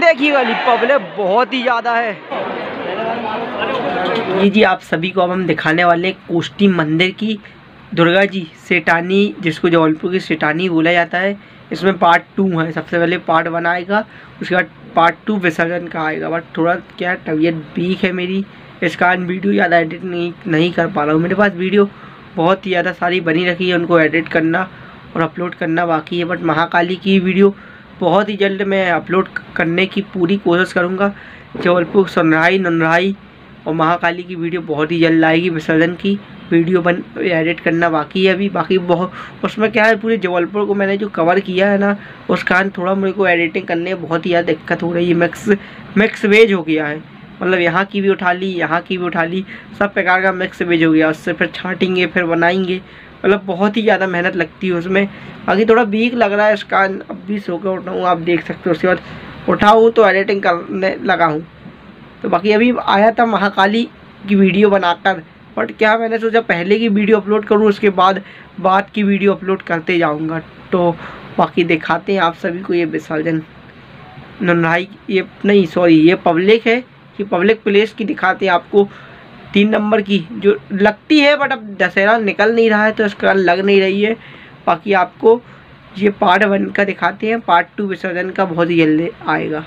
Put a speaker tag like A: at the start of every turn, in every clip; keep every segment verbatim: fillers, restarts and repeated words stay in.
A: देखिए वाली पब्लिक बहुत ही ज़्यादा है। जी जी आप सभी को अब हम दिखाने वाले कोष्टी मंदिर की दुर्गा जी सेठानी, जिसको जबलपुर की सेठानी बोला जाता है। इसमें पार्ट टू है। सबसे पहले पार्ट वन आएगा, उसके बाद पार्ट टू विसर्जन का आएगा। बट थोड़ा क्या तबीयत वीक है मेरी, इस कारण वीडियो ज़्यादा एडिट नहीं नहीं कर पा रहा हूँ। मेरे पास वीडियो बहुत ही ज़्यादा सारी बनी रखी है, उनको एडिट करना और अपलोड करना बाकी है। बट महाकाली की वीडियो बहुत ही जल्द मैं अपलोड करने की पूरी कोशिश करूँगा। जबलपुर सुनराई ननराई और महाकाली की वीडियो बहुत ही जल्द आएगी। विसर्जन की वीडियो बन एडिट करना बाकी है अभी। बाकी बहुत उसमें क्या है, पूरे जबलपुर को मैंने जो कवर किया है ना, उस कारण थोड़ा मेरे को एडिटिंग करने में बहुत ही ज़्यादा दिक्कत हो रही है। मिक्स मिक्स वेज हो गया है, मतलब यहाँ की भी उठा ली, यहाँ की भी उठा ली, सब प्रकार का मिक्स वेज हो गया। उससे फिर छाँटेंगे, फिर बनाएंगे, मतलब बहुत ही ज़्यादा मेहनत लगती है उसमें। बाकी थोड़ा वीक लग रहा है इस कारण अब भी सो के उठा हूँ, आप देख सकते हो। उसके बाद उठा हूँ तो एडिटिंग करने लगा हूँ। तो बाकी अभी आया था महाकाली की वीडियो बनाकर, बट क्या मैंने सोचा पहले की वीडियो अपलोड करूँ, उसके बाद बाद की वीडियो अपलोड करते जाऊँगा। तो बाकी दिखाते हैं आप सभी को ये विसर्जन ननराई, ये नहीं सॉरी ये पब्लिक है, ये पब्लिक प्लेस की दिखाते हैं आपको। तीन नंबर की जो लगती है, बट अब दशहरा निकल नहीं रहा है तो इसका लग नहीं रही है। बाकी आपको ये पार्ट वन का दिखाते हैं, पार्ट टू विसर्जन का बहुत ही जल्दी आएगा।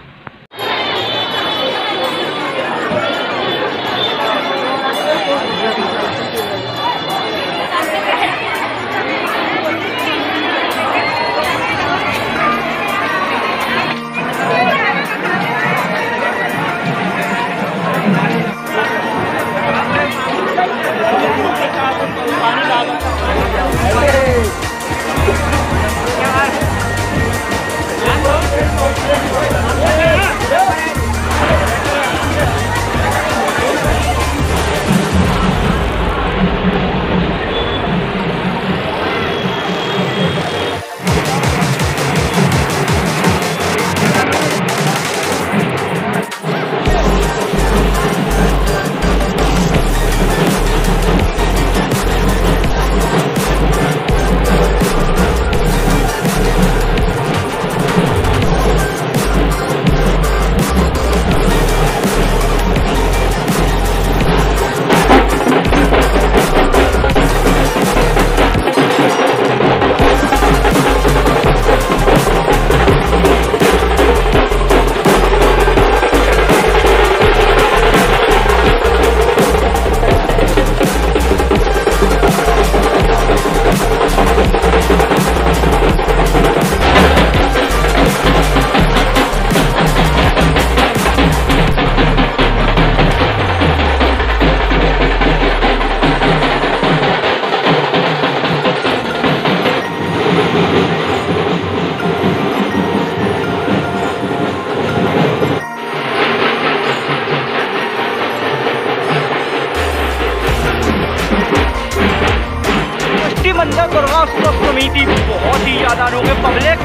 A: मंदिर दुर्गा उत्सव समिति बहुत ही ज्यादा लोग पब्लिक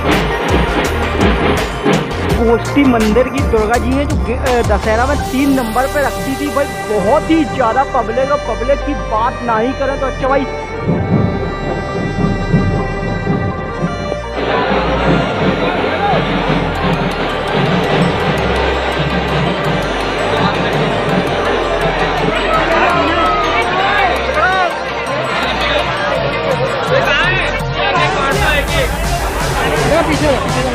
A: कोष्टी मंदिर की दुर्गा जी है जो दशहरा में तीन नंबर पे रखती थी भाई। बहुत ही ज्यादा पब्लिक और पब्लिक की बात ना ही करें तो अच्छा भाई। पीछे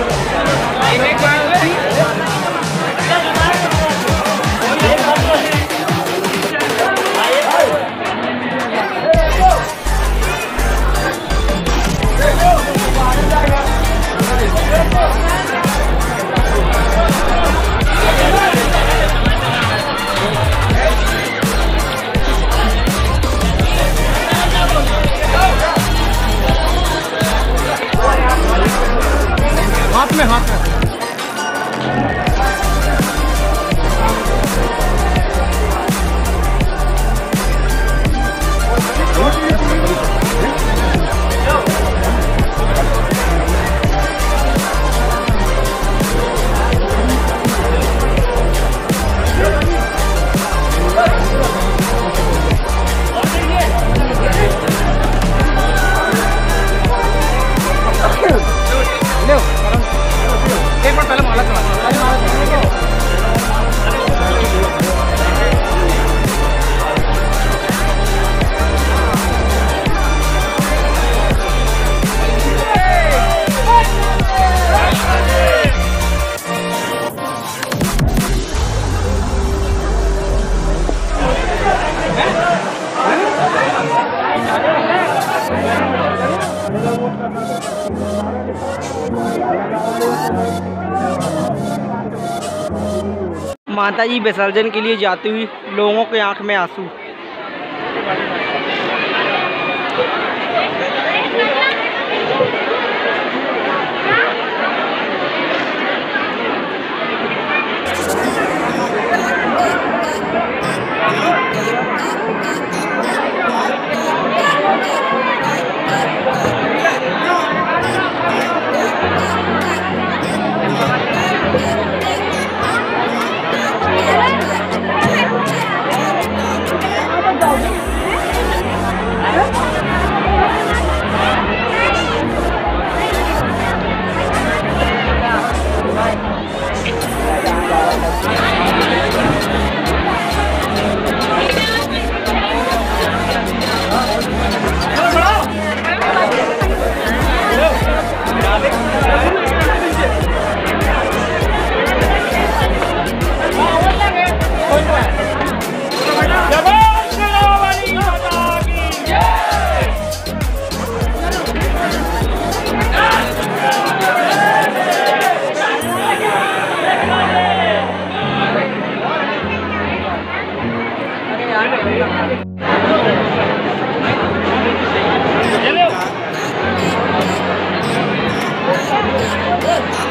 A: हाथ में हाथ में लो माता जी विसर्जन के लिए जाती हुई लोगों के आंख में आंसू।
B: Yeah.